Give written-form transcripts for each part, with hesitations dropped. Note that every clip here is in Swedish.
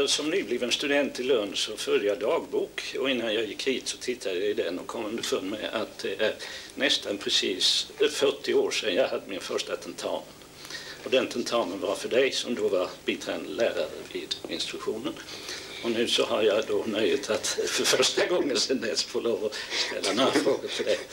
som nybliven student i Lund så förde jag dagbok, och innan jag gick hit så tittade jag i den och kom underfund med att det är nästan precis 40 år sedan jag hade min första tentamen. Och den tentamen var för dig som då var biträdande lärare vid instruktionen. Och nu så har jag då nöjet att för första gången sedan dess få lov att ställa några frågor till dig.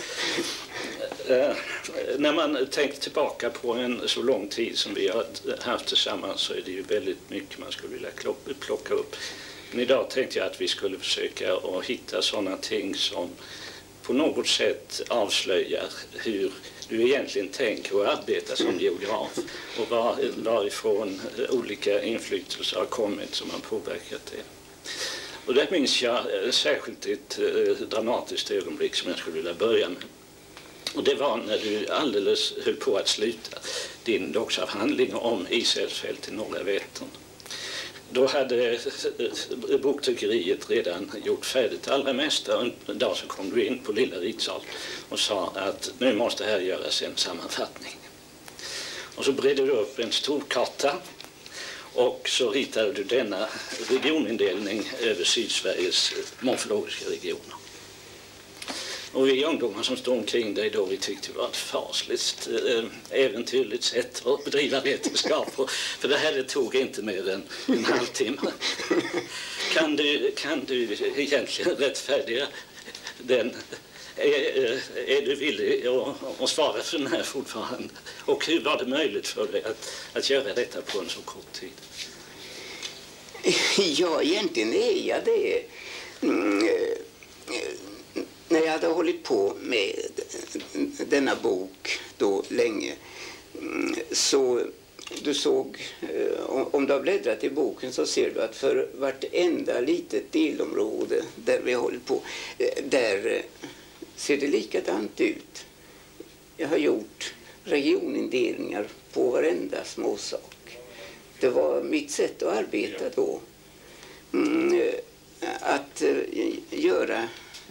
När man tänker tillbaka på en så lång tid som vi har haft tillsammans så är det ju väldigt mycket man skulle vilja plocka upp. Men idag tänkte jag att vi skulle försöka att hitta sådana ting som på något sätt avslöjar hur du egentligen tänker och arbetar som geograf och varifrån olika inflytelser har kommit som har påverkat det. Och där minns jag särskilt ett dramatiskt ögonblick som jag skulle vilja börja med. Och det var när du alldeles höll på att sluta din doktorsavhandling om Israelsfält i norra Vättern. Då hade boktryckeriet redan gjort färdigt allra mesta, och en dag så kom du in på Lilla Ritsal och sa att nu måste här göras en sammanfattning. Och så bredde du upp en stor karta och så ritade du denna regionindelning över Sydsveriges morfologiska regioner. Och vi ungdomar som stod omkring dig då, vi tyckte det var ett fasligt äventyrligt sätt att bedriva vetenskap på. För det här tog inte mer än en halvtimme. Kan du egentligen rättfärdiga den? Är du villig att svara för den här fortfarande? Och hur var det möjligt för dig att göra detta på en så kort tid? Ja, egentligen är jag det. När jag hade hållit på med denna bok då länge, så du såg, om du har bläddrat i boken så ser du att för vartenda litet delområde där vi har hållit på, där ser det likadant ut. Jag har gjort regionindelningar på varenda småsak. Det var mitt sätt att arbeta då. Att göra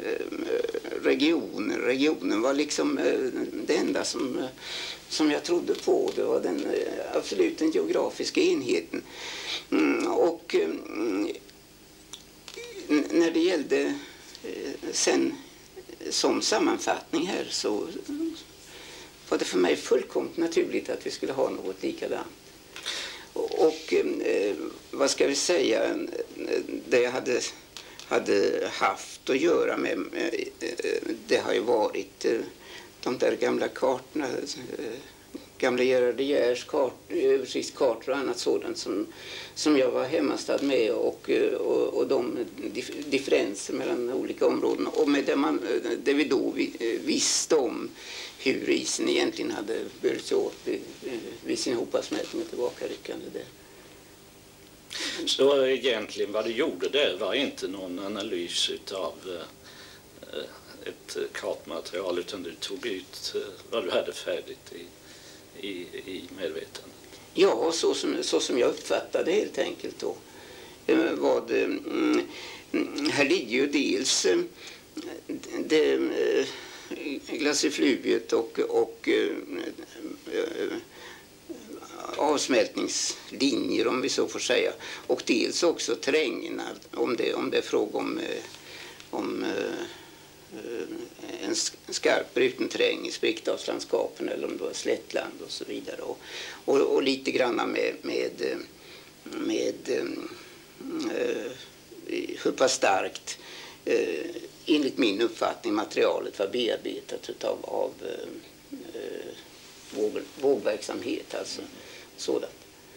regionen var liksom det enda som jag trodde på. Det var absolut den geografiska enheten. Och när det gällde sen som sammanfattning här så var det för mig fullkomligt naturligt att vi skulle ha något likadant. Och vad ska vi säga, det jag hade haft att göra med, det har ju varit de där gamla kartorna, gamla Gerard de Geers översiktskartor och annat sådant som jag var hemmastad med, och de differenser mellan olika områden, och med det vi då visste om hur isen egentligen hade burit sig åt vid sin hopasmältning och tillbakaryckande där. Så egentligen vad du gjorde där var inte någon analys av ett kartmaterial, utan du tog ut vad du hade färdigt i medvetandet? Ja, så som jag uppfattade helt enkelt då. Här ligger ju dels det glaciärfluviet och avsmältningslinjer, om vi så får säga, och dels också terrängen, om det är fråga om en skarp bruten terräng i sprickdalslandskapen eller om det var slättland och så vidare, och lite grann med hur pass starkt enligt min uppfattning materialet var bearbetat av vågverksamhet, alltså sådant.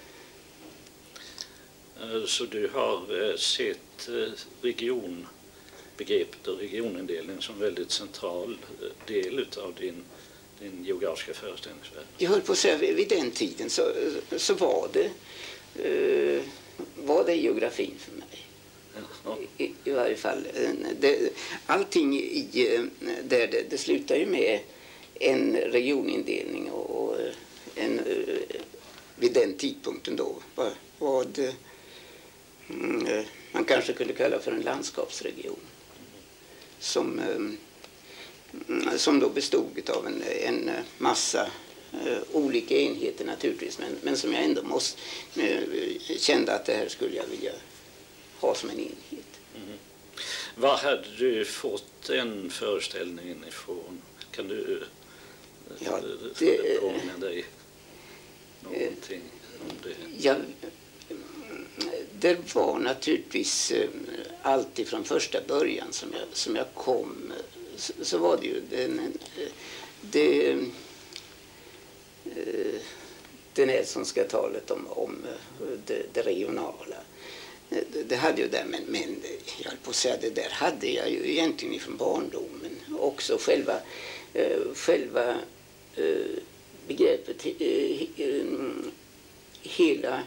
Så du har sett regionbegreppet och regionindelningen som väldigt central del av din geografiska föreställningsvärld? Jag höll på att säga, vid den tiden så var det geografin för mig. Ja. I varje fall. Allting det slutar ju med en regionindelning och vid den tidpunkten då vad man kanske kunde kalla för en landskapsregion som då bestod av en massa olika enheter naturligtvis, men som jag ändå kände att det här skulle jag vilja ha som en enhet. Var hade du fått den föreställningen ifrån? Kan du påminna dig någonting om det? Ja, det var naturligtvis alltid från första början som jag kom, så var det ju det Nelsonska talet om det regionala. Det hade ju där, men jag höll på att säga, det där hade jag ju egentligen från barndomen. Också själva begreppet, hela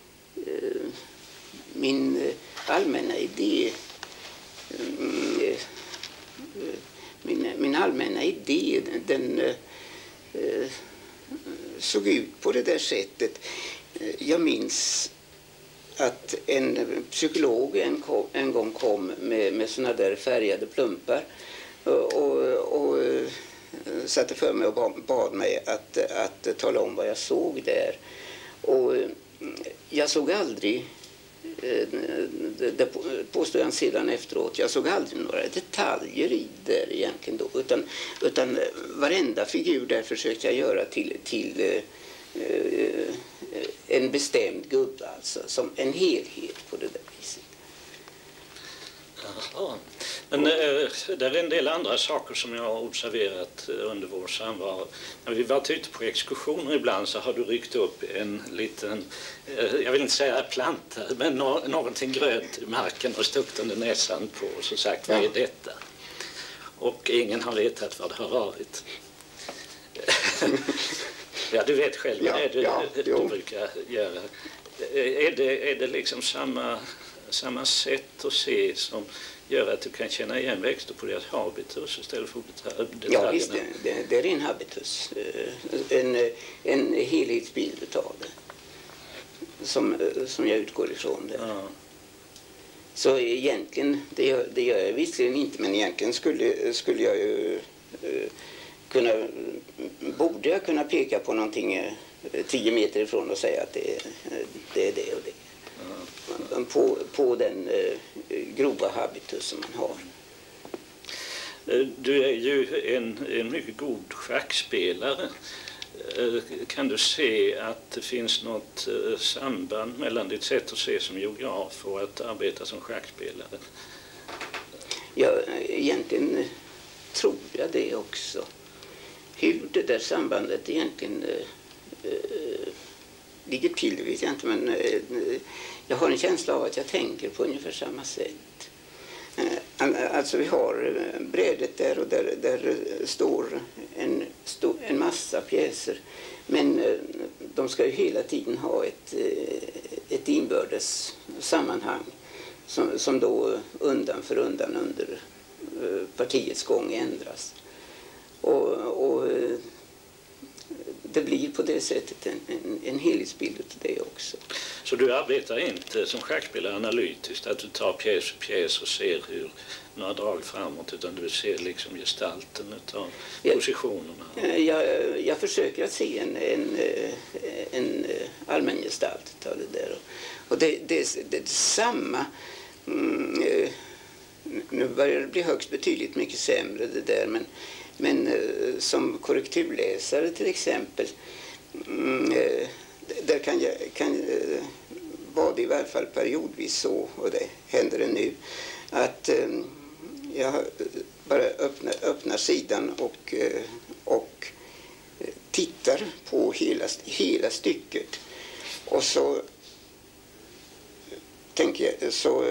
min allmänna idé, min allmänna idé, den såg ut på det där sättet. Jag minns att en psykolog en gång kom med såna där färgade plumpar och satte för mig och bad mig att tala om vad jag såg där. Och jag såg aldrig, det påstår jag sedan efteråt, jag såg aldrig några detaljer i där egentligen då, utan varenda figur där försökte jag göra till en bestämd gubbe, alltså som en helhet på det där viset. Jaha. Men det är en del andra saker som jag har observerat under vår samvaro. När vi varit ute på exkursioner ibland så har du ryckt upp en liten, jag vill inte säga planta, men någonting grönt i marken och stuckit under näsan på och så sagt, vad är detta? Och ingen har vetat vad det har varit. Ja, du vet själv vad du brukar göra. Är det liksom samma sätt att se som gör att du kan känna igen växter på deras habitus istället för detaljerna? Ja, visst, det är en habitus. En helhetsbild av det. Som jag utgår ifrån det. Ja. Så egentligen, det gör jag visserligen inte, men egentligen skulle jag ju borde jag kunna peka på någonting 10 meter ifrån och säga att det är det och det. På den grova habitus som man har. Du är ju en mycket god schackspelare. Kan du se att det finns något samband mellan ditt sätt att se som geograf och att arbeta som schackspelare? Ja, egentligen tror jag det också. Hur det där sambandet egentligen ligger till vet jag inte, men jag har en känsla av att jag tänker på ungefär samma sätt. Alltså vi har brädet där och där står en massa pjäser, men de ska ju hela tiden ha ett inbördes sammanhang som då undan för undan under partiets gång ändras. Och det blir på det sättet en helhetsbild av det också. Så du arbetar inte som schackspelare analytiskt, att du tar pjäs för pjäs och ser hur några drag framåt, utan du ser liksom gestalten av positionerna? Jag försöker att se en allmän gestalt av det där. Och det är samma... Nu börjar det bli högst betydligt mycket sämre det där, men som korrekturläsare till exempel, där kan vara det i varje fall periodvis så, och det händer det nu, att jag bara öppnar sidan och tittar på hela stycket, och så tänker jag, så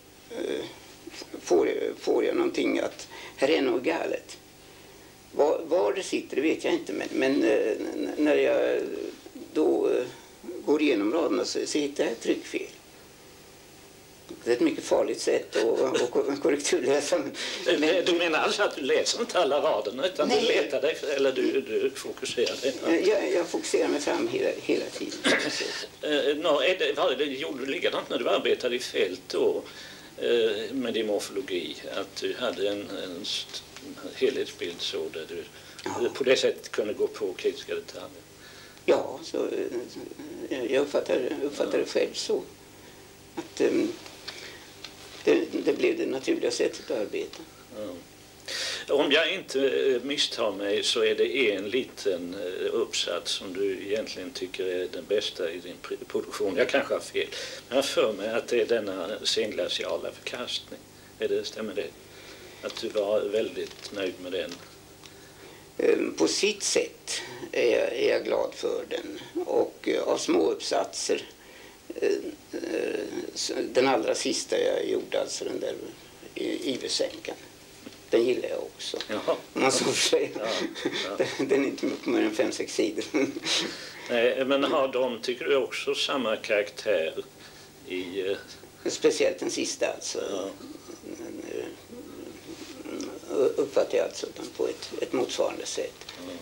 får jag någonting att här är något galet. Var det sitter det vet jag inte, men när jag då går igenom raderna så hittar jag ett tryckfel. Det är ett mycket farligt sätt att korrekturläsa. Du menar alltså att du läser inte alla raderna, utan du letar dig, eller du fokuserar dig? Jag fokuserar mig fram hela tiden. Gjorde du likadant när du arbetade i fält då med din morfologi, att du hade en helhetsbild så där du på det sättet kunde gå på kritiska detaljer? Ja, så jag uppfattar det själv så. Att blev det naturliga sättet att arbeta. Ja. Om jag inte misstar mig så är det en liten uppsats som du egentligen tycker är den bästa i din produktion. Jag kanske har fel. Men jag har för mig att det är denna senglaciala förkastning. Stämmer det? Att du var väldigt nöjd med den? På sitt sätt är jag glad för den. Och av små uppsatser, den allra sista jag gjorde, alltså den där Iversänkan, den gillar jag också. Jaha. Om man så får säga. Ja, ja. Den är inte mycket mer än 5-6 sidor. Nej, men har de, tycker du, också samma karaktär i... Speciellt den sista, alltså. Ja. Uppfattar jag alltså den på ett motsvarande sätt.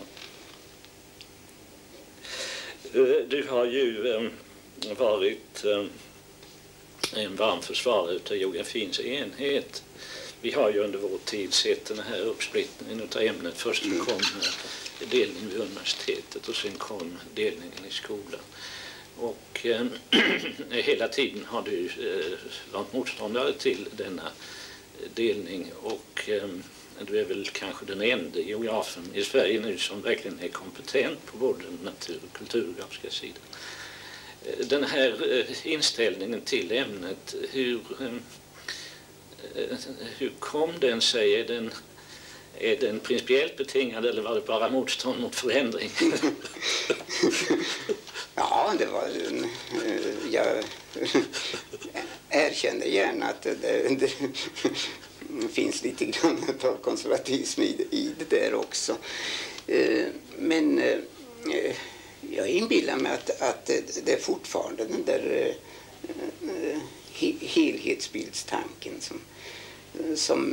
Ja. Du har ju varit en varm försvarare av geografins enhet. Vi har ju under vår tid sett den här uppsplittringen av ämnet. Först kom delningen vid universitetet och sen kom delningen i skolan. Och hela tiden har du varit motståndare till denna delning, och du är väl kanske den enda geografen i Sverige nu som verkligen är kompetent på både natur- och kulturgeografiska sidan. Den här inställningen till ämnet, hur kom den sig? Är den principiellt betingad eller var det bara motstånd mot förändring? Ja, det var jag erkänner gärna att det finns lite grann av konservatism i det där också. Men jag inbillar mig att det är fortfarande den där helhetsbildstanken som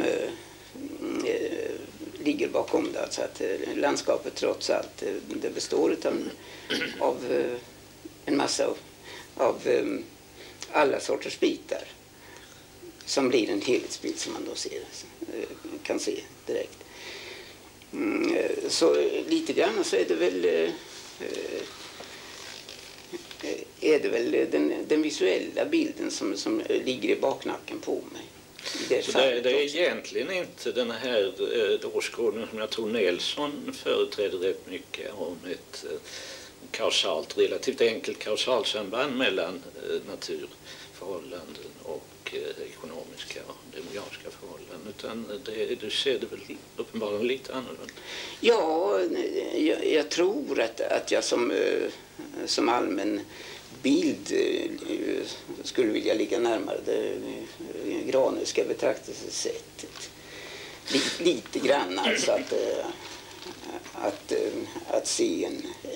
ligger bakom det. Alltså att landskapet trots allt det består av en massa av alla sorters bitar som blir en helhetsbild som man då kan se direkt. Så lite grann så är det väl den visuella bilden som ligger i baknacken på mig. Så det är egentligen inte den här åskådningen som jag tror Nelson företräder rätt mycket, om ett relativt enkelt kausalsamband mellan naturförhållanden och ekonomiska och demografiska förhållanden, utan du ser det väl uppenbarligen lite annorlunda? Ja, jag tror att jag som allmän bild skulle vilja ligga närmare det Graneska betraktelsesättet. Lite grann alltså att se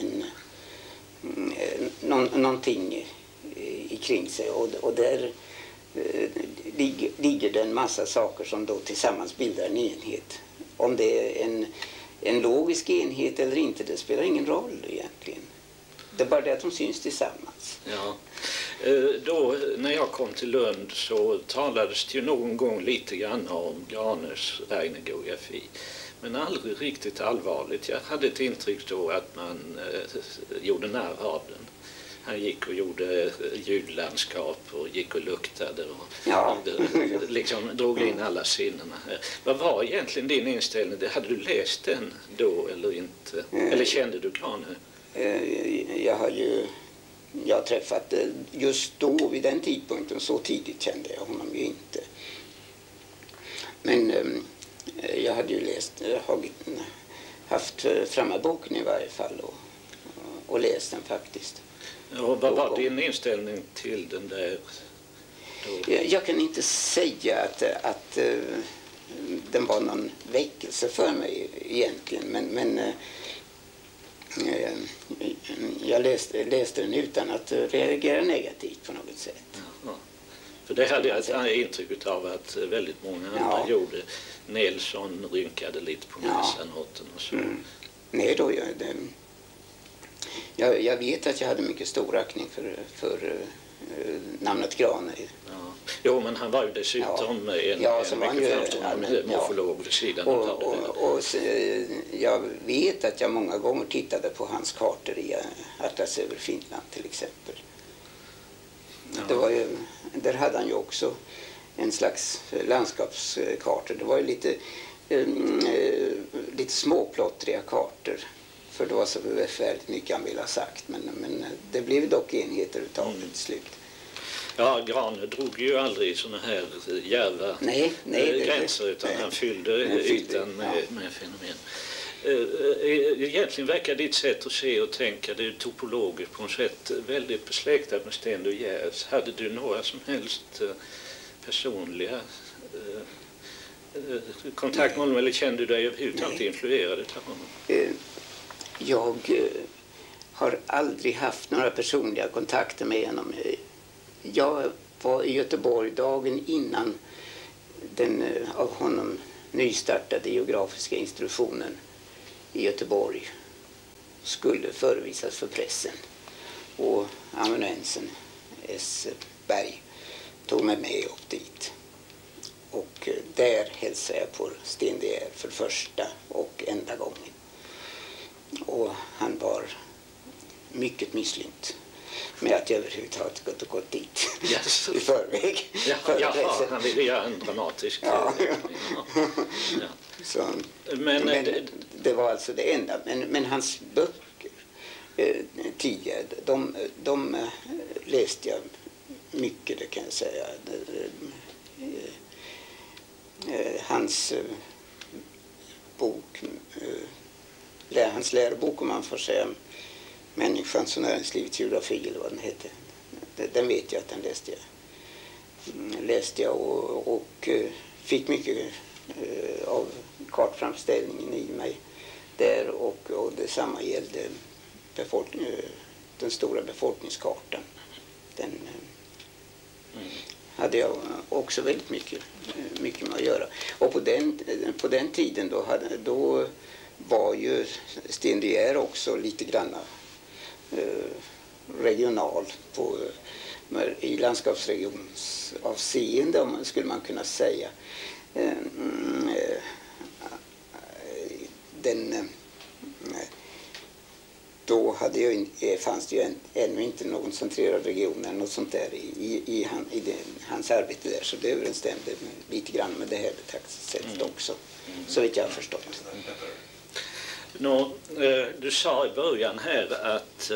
någonting kring sig, och där ligger det en massa saker som då tillsammans bildar en enhet. Om det är en logisk enhet eller inte, det spelar ingen roll egentligen. Det är bara det att de syns tillsammans. Ja. Då, när jag kom till Lund så talades det ju någon gång lite grann om Granes Ragnegeografi. Men aldrig riktigt allvarligt. Jag hade ett intryck då att man gjorde narr av den. Han gick och gjorde ljudlandskap och gick och luktade och liksom drog in alla sinnena. Vad var egentligen din inställning? Hade du läst den då eller inte? Eller kände du Grane? Jag har träffat just då, vid den tidpunkten, så tidigt kände jag honom ju inte. Men jag hade ju haft framme boken i varje fall och läst den faktiskt. Och vad var din inställning till den där då? Jag kan inte säga att den var någon väckelse för mig egentligen, men jag läste den utan att reagera negativt på något sätt. Ja. För det hade jag ett intryck av att väldigt många andra gjorde. Nelson rynkade lite på näsan åt den och så. Nej då, jag vet att jag hade mycket stor aktning för namnet Grane. Ja. Jo, men han var ju dessutom en mycket framstående morfolog vid sidan av det. Jag vet att jag många gånger tittade på hans kartor i Atlas över Finland till exempel. Ja. Det var ju, där hade han ju också en slags landskapskartor. Det var ju lite småplottriga kartor. För det var så väldigt mycket han ville ha sagt. Men det blev dock enheter utav det till slut. Ja, Grane drog ju aldrig såna här djärva gränser utan han fyllde ytan med fenomen. Egentligen verkar ditt sätt att se och tänka det topologiskt på något sätt väldigt besläktat med Sten De Geers. Hade du några som helst personliga kontakt med honom eller kände du dig överhuvudtaget influerad av honom? Jag har aldrig haft några personliga kontakter med honom. Jag var i Göteborg dagen innan den av honom nystartade geografiska institutionen i Göteborg skulle förevisas för pressen. Och amanuensen S. Berg tog mig med upp dit. Och där hälsade jag på Sten De Geer för första och enda gången. Och han var mycket misslynt med att jag överhuvudtaget gått dit i förväg. Jaha, han ville göra en dramatisk... Ja. Så, men det var alltså det enda. Men hans böcker tidigare, de läste jag mycket, det kan jag säga. Hans bok, hans lärobok, om man får säga, Människans och näringslivets geografi eller vad den hette. Den vet jag att den läste jag och fick mycket av kartframställningen i mig där och detsamma gällde den stora befolkningskartan. Den hade jag också väldigt mycket med att göra. Och på den tiden då var ju Sten De Geer också lite grann regional i landskapsregionsavseende, skulle man kunna säga. Då fanns det ju ännu inte någon centrerad region eller något sånt där i hans arbete där, så det överensstämde lite grann med det här betraktelsesättet också, så vitt jag har förstått. Du sa i början här att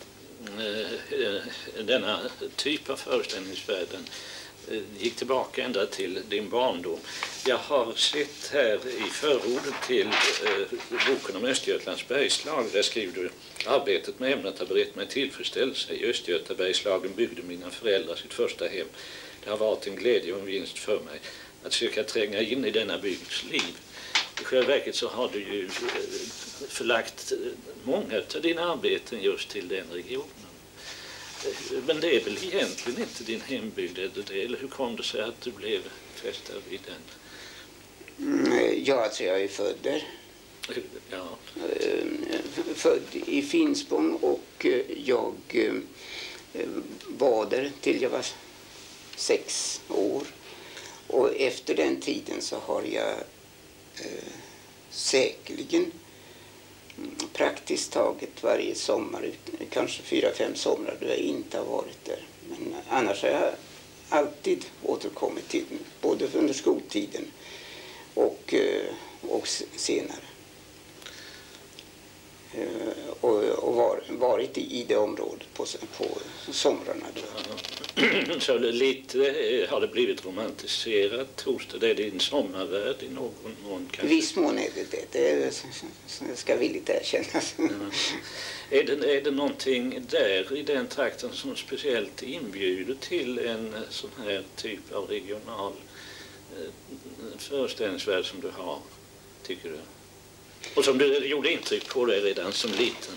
denna typ av föreställningsvärlden gick tillbaka ända till din barndom. Jag har sett här i förordet till boken om Östergötlands bergslag, där skriver du: arbetet med ämnet har berett mig tillfredsställelse. I Östergötabergslagen byggde mina föräldrar sitt första hem. Det har varit en glädje och en vinst för mig att söka tränga in i denna bygds liv. I själva verket så har du ju förlagt många av dina arbeten just till den regionen. Men det är väl egentligen inte din hembygd, eller hur kom det sig att du blev fästad vid den? Ja, alltså jag är född där. Ja. Född i Finspång och jag var där till jag var 6 år. Och efter den tiden så har jag säkerligen praktiskt taget varje sommar, kanske 4-5 somrar då jag inte har varit där. Men annars har jag alltid återkommit till den, både under skoltiden och senare. Och varit i det området på somrarna då. Så lite har det blivit romantiserat hos det? Det är din sommarvärld i någon mån kanske? I viss mån är det ska villigt erkännas. Är det någonting där i den trakten som speciellt inbjuder till en sån här typ av regional föreställningsvärld som du har, tycker du? Och som du gjorde intryck på dig redan som liten?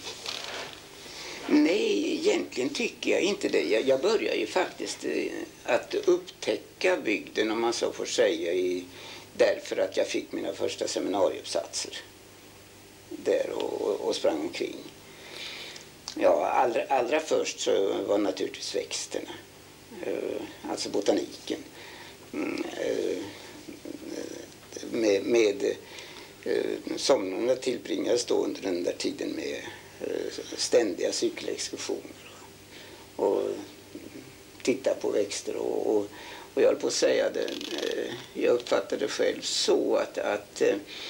Nej, egentligen tycker jag inte det. Jag börjar ju faktiskt att upptäcka bygden, om man så får säga, därför att jag fick mina första seminarieuppsatser där och sprang omkring. Ja, allra först så var naturligtvis växterna, alltså botaniken, med somrarna tillbringades då under den där tiden med ständiga cykelexkursioner och titta på växter och Och jag höll på att säga det, jag uppfattade det själv så att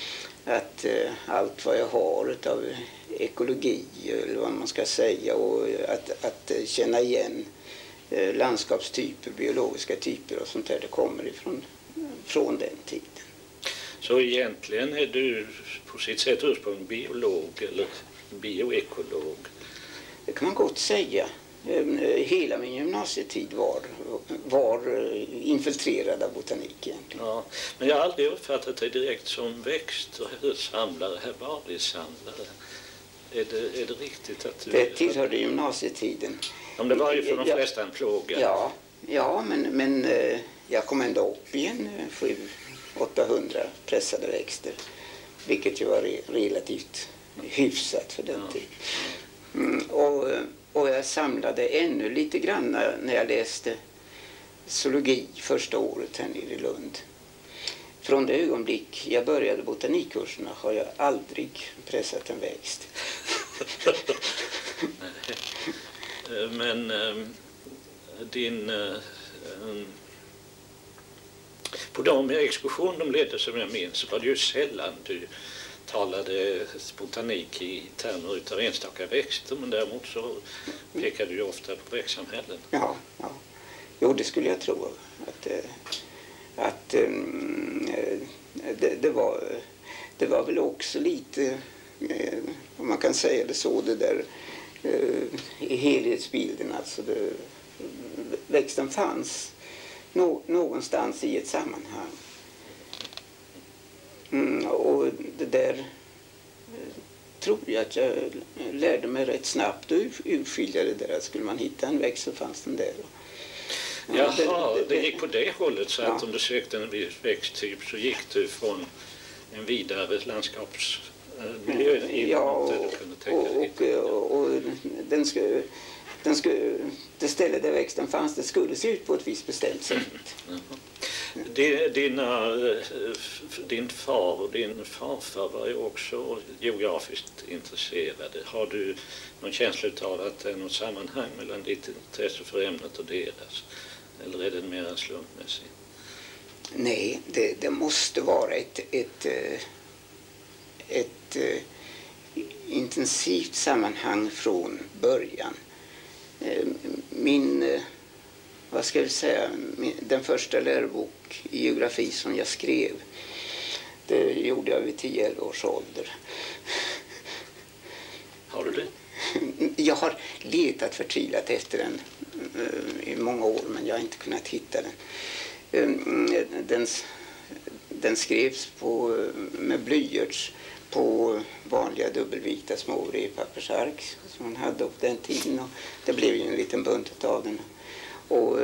allt vad jag har av ekologi eller vad man ska säga, och att känna igen landskapstyper, biologiska typer och sånt där, det kommer från den tiden. Så egentligen är du på sitt sätt ursprung biolog eller bioekolog? Det kan man gott säga. Hela min gymnasietid var infiltrerad av botanik egentligen. Ja, men jag har aldrig uppfattat dig direkt som växtsamlare, herbariesamlare. Är det riktigt att du... Det tillhörde gymnasietiden. Om det var ju för de flesta en plåga. Ja, men jag kom ändå upp i 700-800 pressade växter. Vilket ju var relativt hyfsat för den tiden. Och jag samlade ännu lite grann när jag läste zoologi första året här nere i Lund. Från det ögonblick jag började botanikkurserna har jag aldrig pressat en växt. Men på de exkursioner de ledde som jag minns så var det ju sällan du talade botanik i termer utav enstaka växter, men däremot så pekade du ofta på växtsamhällen. Ja. Jo, det skulle jag tro. Det var väl också lite, om man kan säga det så, det där i helhetsbilden. Alltså växten fanns någonstans i ett sammanhang. Och det där tror jag att jag lärde mig rätt snabbt att urskilja det där. Skulle man hitta en växt så fanns den där. Jaha, det gick på det hållet, så att om du sökte en viss växttyp så gick du från en vidare landskapsmiljö och det ställe där växten fanns, det skulle se ut på ett visst bestämt sätt. Din far och din farfar var ju också geografiskt intresserade. Har du någon känsla av att det är något sammanhang mellan ditt intresse för ämnet och deras? Eller är det mer slumpmässigt? Nej, det måste vara ett intensivt sammanhang från början. Den första lärobok i geografi som jag skrev, det gjorde jag vid 10-11 års ålder. Har du det? Jag har letat förtvivlat efter den i många år, men jag har inte kunnat hitta den. Den skrevs med blyerts på vanliga dubbelvikta små brevpappersark som man hade på den tiden. Och det blev ju en liten bunt av den. Och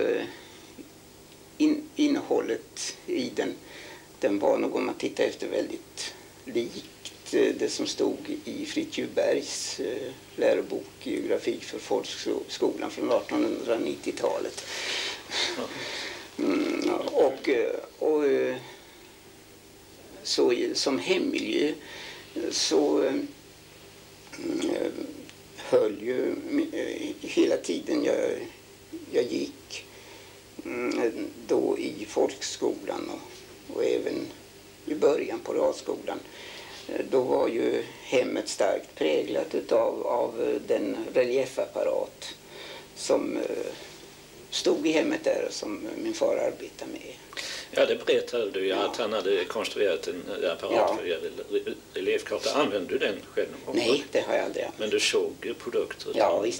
innehållet i den var nog, om man tittar efter, väldigt likt det som stod i Fritiof Bergs lärobok i geografi för folkskolan från 1890-talet. Och så som hemmiljö så höll ju hela tiden jag gick då i folkskolan och även i början på realskolan. Då var ju hemmet starkt präglat av den reliefapparat som stod i hemmet där, som min far arbetade med. Ja, det berättade du ju, att han hade konstruerat en apparat för reliefkartor. Använde du den själv? Nej, det har jag aldrig använt. Men du såg produkter? Ja, visst.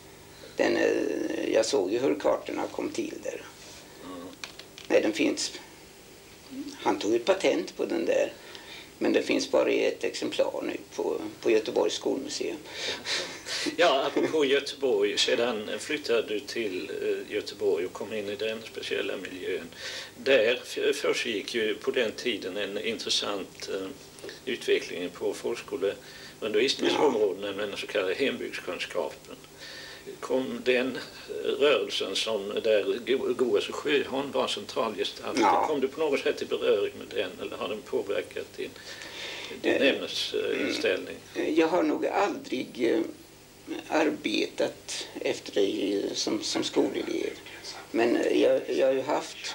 Jag såg ju hur kartorna kom till där. Nej, den finns. Han tog ett patent på den där. Men det finns bara i ett exemplar nu på Göteborgs skolmuseum. Ja, apropå Göteborg, sedan flyttade du till Göteborg och kom in i den speciella miljön. Där försiggick ju på den tiden en intressant utveckling på folkskoleundervisningsområden, nämligen den så kallade hembygdskunskapen. Kom den rörelsen som där Goes och Sjöholm var centralgestalt, kom du på något sätt i beröring med den, eller har den påverkat din ämnesinställning? Jag har nog aldrig arbetat efter det som skolelev. Men jag har ju haft...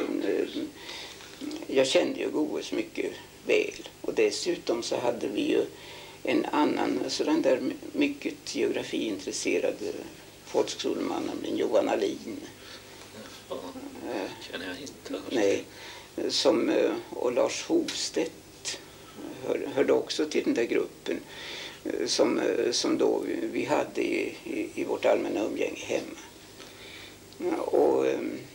Jag kände ju Goes mycket väl. Och dessutom så hade vi ju en annan sådan där mycket geografiintresserad folkskoleman, nämligen Johan Alin. Ja, känner jag inte. Nej, och Lars Hovstedt hörde också till den där gruppen som då vi hade i vårt allmänna umgänge hemma. Och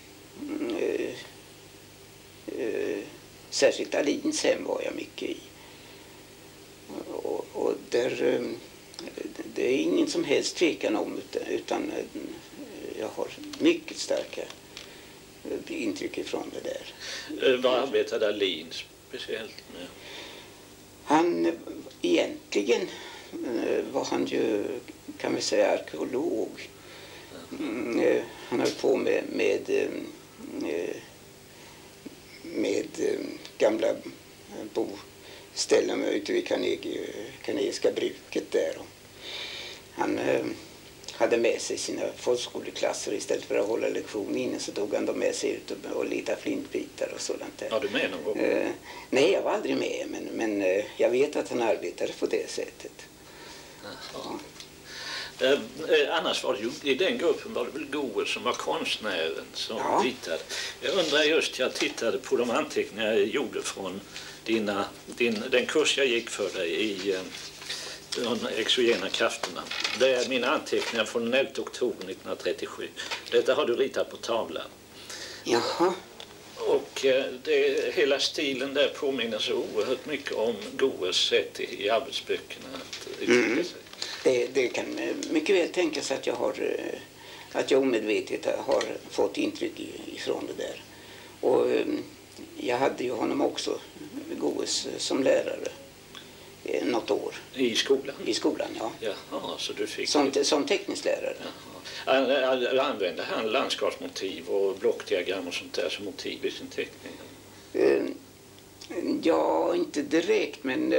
särskilt Alins hem var jag mycket i. Och där, det är ingen som helst tvekan om, utan jag har mycket starka intryck ifrån det där. Vad arbetade Alin speciellt med? Han egentligen var han ju, kan vi säga, arkeolog. Han höll på med gamla boställen ute vid Carnegiska bruket där. Han hade med sig sina folkskoleklasser. Istället för att hålla lektion inne så tog han dem med sig ut och letade flintbitar och sådant där. Var du med någon gång? Nej, jag var aldrig med, men jag vet att han arbetade på det sättet. Ja. Annars var det ju, i den gruppen var det väl Goes som var konstnären som ritade. Jag undrar just, jag tittade på de anteckningar jag gjorde från den kurs jag gick för dig i de exogena krafterna. Det är mina anteckningar från den 11 oktober 1937. Detta har du ritat på tavlan. Jaha. Och hela stilen där påminner så oerhört mycket om Goes sätt i arbetsböckerna att uttrycka sig. Det kan mycket väl tänkas att jag omedvetet har fått intryck ifrån det där. Och jag hade ju honom också, Goes, som lärare något år. I skolan? I skolan, ja. Jaha, så du fick... Som teknisk lärare. Använde han landskapsmotiv och blockdiagram och sånt där som motiv i sin teckning? Ja, inte direkt, men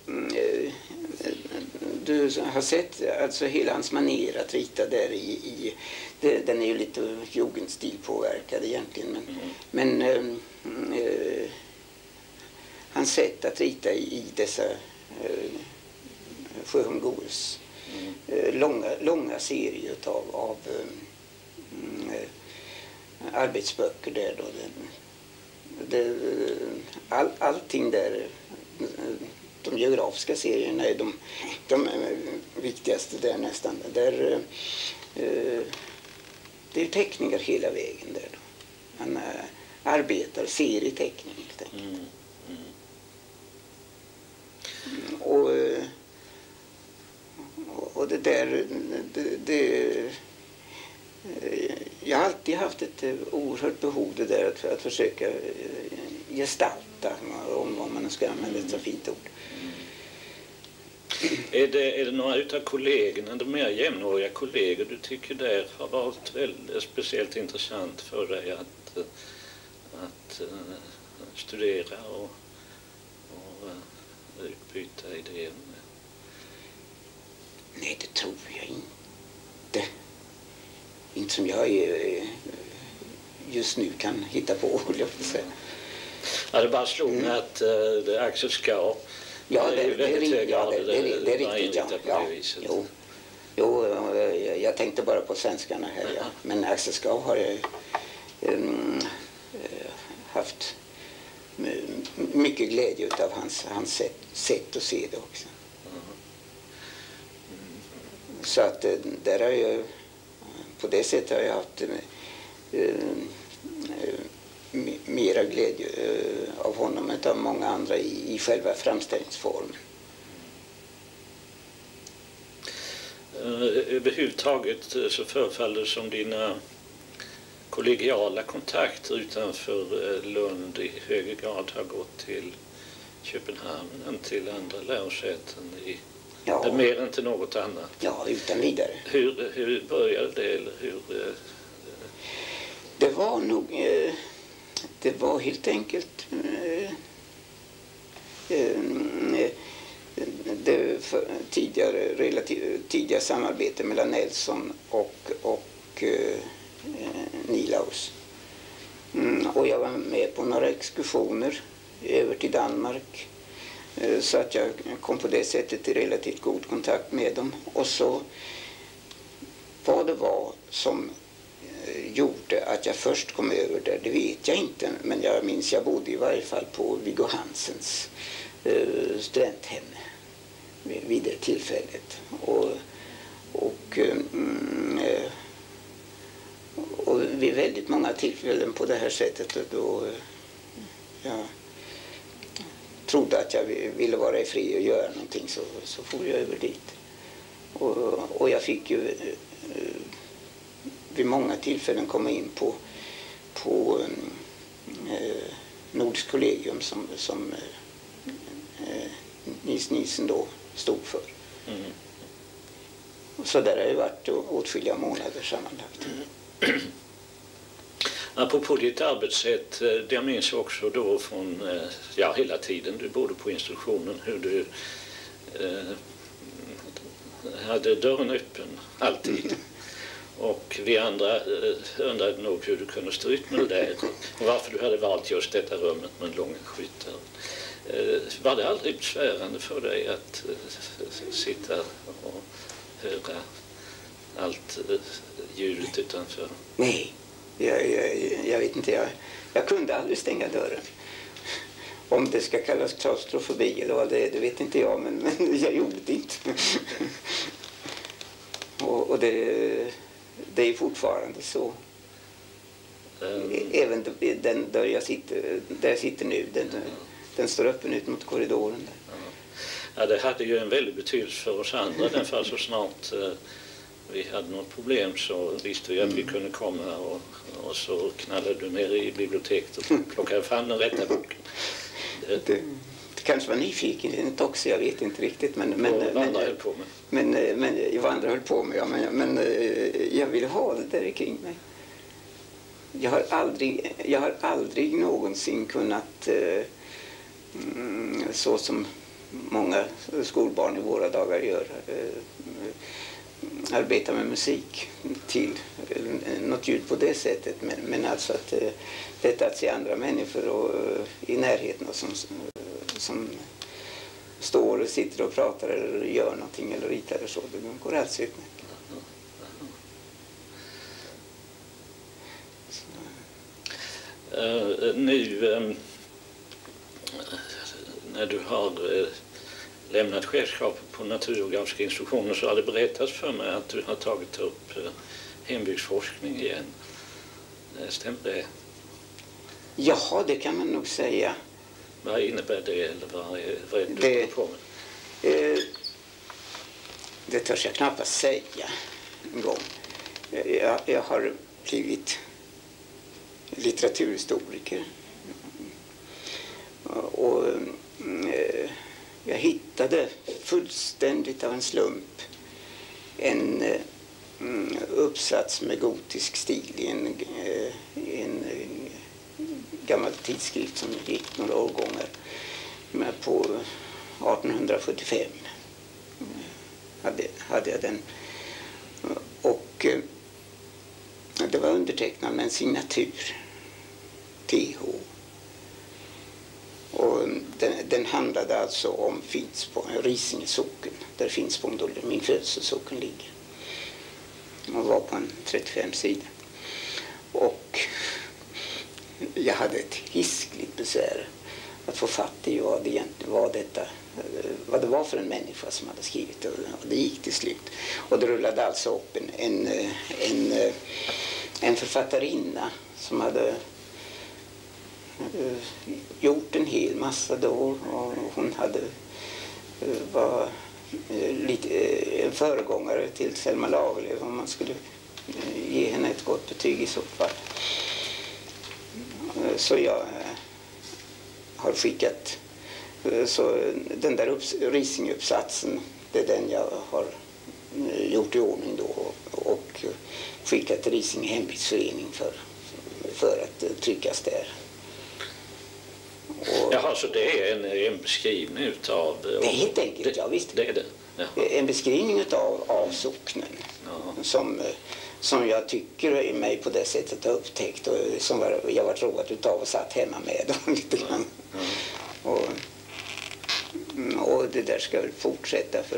du har sett alltså hela hans manér att rita där den är ju lite jugendstilpåverkad egentligen, men hans sätt att rita i dessa Sjöholm Goes långa serier av arbetsböcker där då. Allting där, de geografiska serierna är de viktigaste där nästan. Där, det är teckningar hela vägen där då. Man arbetar serieteckning helt enkelt. Och det där, jag har alltid haft ett oerhört behov det där att försöka gestalta, om man ska använda ett så fint ord. Är det några utav kollegorna, de mer jämnåriga kollegor du tycker där har varit väldigt speciellt intressant för dig att studera och utbyta idéer med? Nej, det tror jag inte. Inte som jag just nu kan hitta på, vill jag säga. Ja, det bara slog mig att Axel Skar det är riktigt, ja. Jo, jag tänkte bara på svenskarna här, ja. Men Axel Skar har jag haft mycket glädje av hans sätt att se det också. Så att där har jag, på det sättet har jag haft mera glädje av honom än av många andra i själva framställningsformen. Överhuvudtaget så förefaller det som dina kollegiala kontakter utanför Lund i hög grad har gått till Köpenhamn än till andra lärosäten mer än till något annat. Ja, utan vidare. Hur började det? Eller hur? Det var nog... Det var helt enkelt... det tidigare samarbete mellan Nelson och Nilaus. Och jag var med på några exkursioner över till Danmark. Så att jag kom på det sättet i relativt god kontakt med dem. Och så vad det var som gjorde att jag först kom över där, det vet jag inte. Men jag minns jag bodde i varje fall på Viggo Hansens studenthem vid det tillfället. Och vid väldigt många tillfällen på det här sättet då jag trodde att jag ville vara i fri och göra någonting så får jag över dit. Och jag fick ju vid många tillfällen komma in på Nordisk kollegium som Nils Nielsen då stod för. Så där har det varit åtskilliga månader sammanlagt. Apropå ditt arbetssätt, jag minns också då från hela tiden du bodde på institutionen hur du hade dörren öppen alltid. Och vi andra undrade nog hur du kunde stå ut med det där och varför du hade valt just detta rummet med en lång skyttar. Var det aldrig besvärande för dig att sitta och höra allt ljudet utanför? Nej, jag vet inte. Jag kunde aldrig stänga dörren. Om det ska kallas klaustrofobi eller vad det är, det vet inte jag, men jag gjorde det inte. Och det är fortfarande så. Även den där jag sitter nu, den står öppen ut mot korridoren där. Ja, det hade ju en väldig betydelse för oss andra därför så snart vi hade något problem så visste vi att vi kunde komma och så knallade du ner i biblioteket och plockade fram den rätta boken. Det kanske var nyfikenhet också, jag vet inte riktigt. Men andra höll på med. Men vad andra höll på med, ja, men jag ville ha det där kring mig. Jag har aldrig någonsin kunnat, så som många skolbarn i våra dagar gör, arbeta med musik till något ljud på det sättet. Men alltså att detta att se andra människor och i närheten och som står och sitter och pratar eller gör någonting eller ritar eller så, det går alls ut med. Nu när du har lämnat chefskapet på Naturgeografiska institutionen så har det berättats för mig att du har tagit upp hembygdsforskning igen. Stämmer det? Ja, det kan man nog säga. Vad innebär det eller vad är det på med? Det törs jag knappast säga en gång. Jag har blivit litteraturhistoriker och jag hittade fullständigt av en slump en uppsats med gotisk stil i en gammal tidskrift som gick några årgångar med på 1875 hade jag den, och det var undertecknad med en signatur TH. Och den handlade alltså om Finspång, Risinge socken, där Finspång, då min födelsesocken ligger. Och var på en 35 sidor. Och jag hade ett hiskligt besvär att få fatt i vad det egentligen var vad det var för en människa som hade skrivit det. Och det gick till slut. Och det rullade alltså upp en författarinna som hade gjort en hel massa då, och hon var en föregångare till Selma Lagerlöf, om man skulle ge henne ett gott betyg i så fall. Så jag har skickat, så den där Risinge-uppsatsen, det är den jag har gjort i ordning då och skickat till Risinge hembygdsförening för att tryckas där. Jaha, så det är en beskrivning utav... Det är helt enkelt, ja visst. Det är det. Jaha. En beskrivning av socknen. Ja. Som jag tycker mig på det sättet har upptäckt och som jag var road utav och satt hemma med dem lite grann. Ja. Och det där ska väl fortsätta, för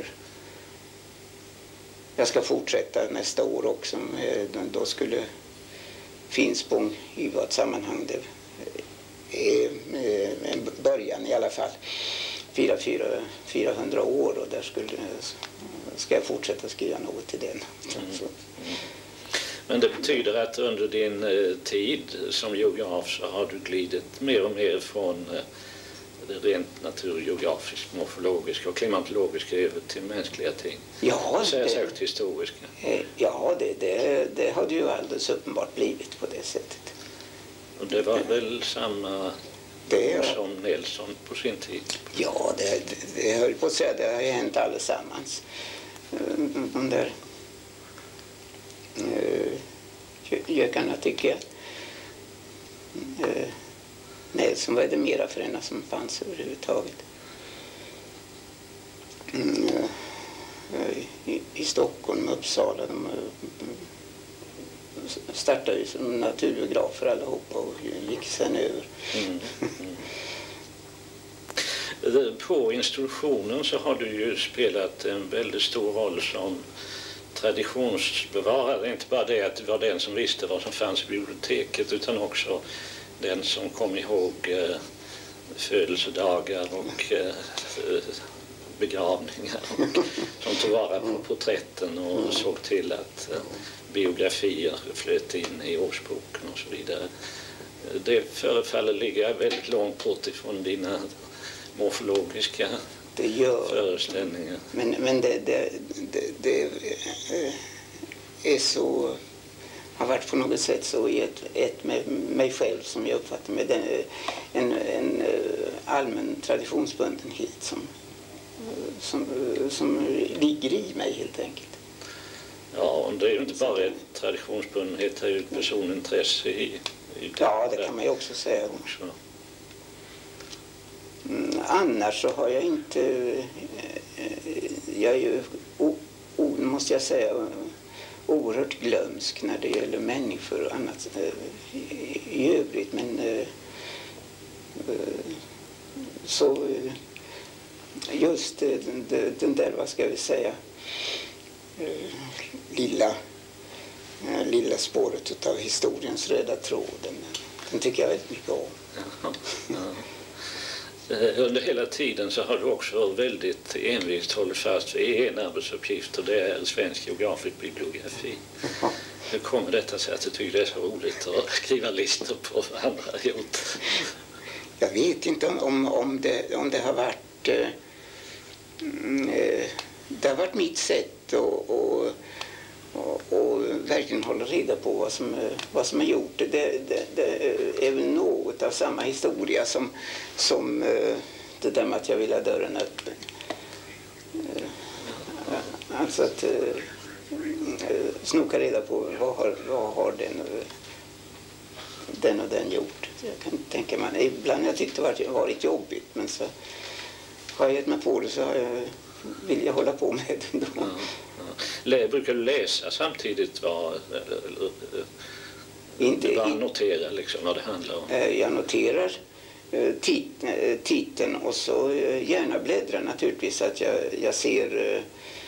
jag ska fortsätta nästa år också. Då skulle Finspång i vad sammanhang det är en början i alla fall. 400 år, och där ska jag fortsätta skriva något till den. Men det betyder att under din tid som geograf så har du glidit mer och mer från det rent naturgeografiska, morfologiska och klimatologiska över till mänskliga ting. Ja, särskilt historiska. Ja, det har det ju alldeles uppenbart blivit på det sättet. Och det var väl samma som Nelson på sin tid? Ja, det höll på att säga, det har ju hänt allesammans. De där gökarna tycker jag. Nelson var det mera för ena som fanns överhuvudtaget. I Stockholm och Uppsala, de startade ju som naturgeografer allihopa och gick sen över. På institutionen så har du ju spelat en väldigt stor roll som traditionsbevarare. Inte bara det att du var den som visste vad som fanns i biblioteket, utan också den som kom ihåg födelsedagar och begravningar, och som tog vara på porträtten och såg till att biografier flöt in i årsboken och så vidare. Det förefaller ligga väldigt långt bort ifrån dina morfologiska föreställningar. Men det är så, har varit på något sätt så i ett med mig själv, som jag uppfattar med en allmän traditionsbundenhet som ligger i mig helt enkelt. Ja, och det är ju inte bara ett traditionsbundenhet, det är ju ett personintresse i ja, det kan man ju också säga. Också. Annars så har jag inte, jag är ju, måste jag säga, oerhört glömsk när det gäller människor och annat i övrigt, men så just den där, vad ska vi säga, lilla spåret av historiens röda tråd, den tycker jag väldigt mycket om. Ja. Under hela tiden så har du också väldigt envist hållit fast vid en arbetsuppgift, och det är svensk geografisk bibliografi. Hur kommer detta sig att du tycker det är så roligt att skriva listor på vad andra har gjort? Jag vet inte om det har varit det har varit mitt sätt och verkligen hålla reda på vad som är gjort. Det är väl något av samma historia som det där med att jag vill ha dörren öppen. Alltså att snoka reda på vad har den och den gjort. Jag kan tänka mig, ibland har jag tyckt det varit jobbigt, men så har jag gett mig på det, så vill jag hålla på med det ändå. Brukar du läsa samtidigt vad noterar liksom vad det handlar om? Jag noterar titeln och så gärna bläddrar naturligtvis, att jag ser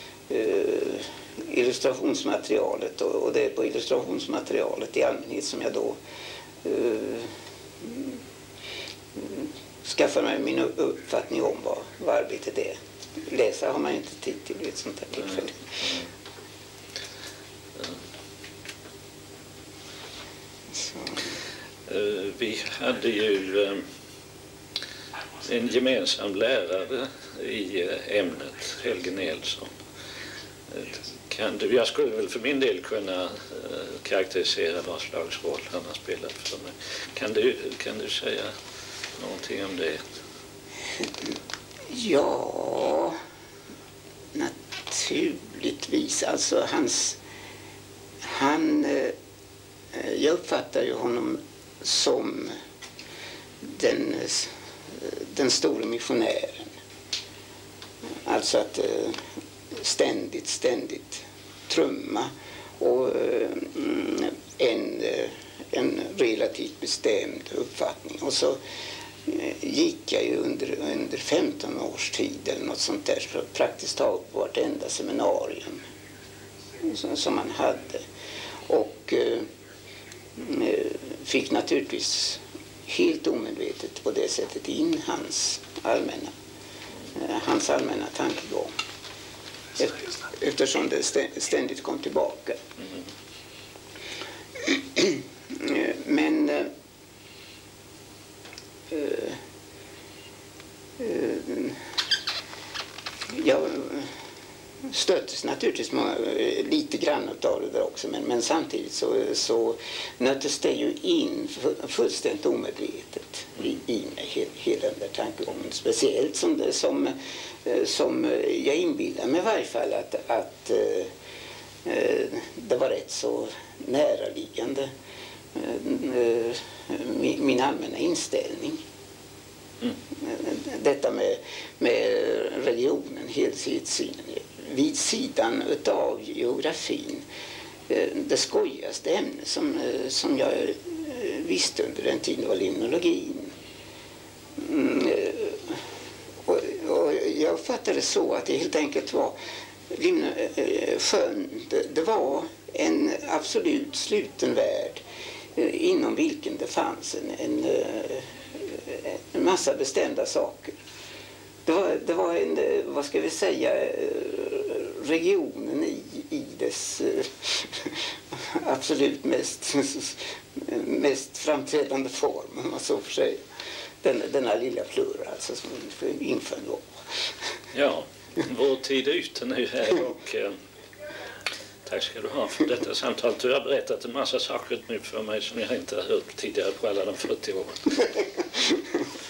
illustrationsmaterialet, och det är på illustrationsmaterialet i allmänhet som jag då skaffar mig min uppfattning om vad arbetet är. Läsa har man ju inte tid till vid ett sånt här tillfälle. Vi hade ju en gemensam lärare i ämnet, Helge Nilsson. Jag skulle väl för min del kunna karaktärisera vad slags roll han har spelat för mig. Kan du säga någonting om det? Ja, naturligtvis. Alltså jag uppfattar ju honom som den den store missionären. Alltså att ständigt trumma och en relativt bestämd uppfattning. Och så gick jag ju under 15 års tid eller något sånt där praktiskt taget på vartenda seminarium som man hade. Och fick naturligtvis helt omedvetet på det sättet in hans allmänna tankegång. Eftersom det ständigt kom tillbaka. Men jag stöttes naturligtvis lite grann av det där också, men samtidigt så nöttes det ju in fullständigt omedvetet i mig, hela den där tankegången. Speciellt som jag inbillar mig i varje fall att det var rätt så näraliggande min allmänna inställning. Detta med religionen, helhetssynen vid sidan av geografin. Det skojigaste ämne som jag visste under den tiden var limnologin. Och jag uppfattade det så att det helt enkelt var sjön, det var en absolut sluten värld inom vilken det fanns en massa bestämda saker. Det var en, vad ska vi säga, regionen i dess absolut mest framträdande form, om man så för sig. Denna lilla flora alltså, som inföll då. Ja, vår tid är ute nu här och tack ska du ha för detta samtal. Du har berättat en massa saker nu för mig som jag inte har hört tidigare på alla de 40 åren.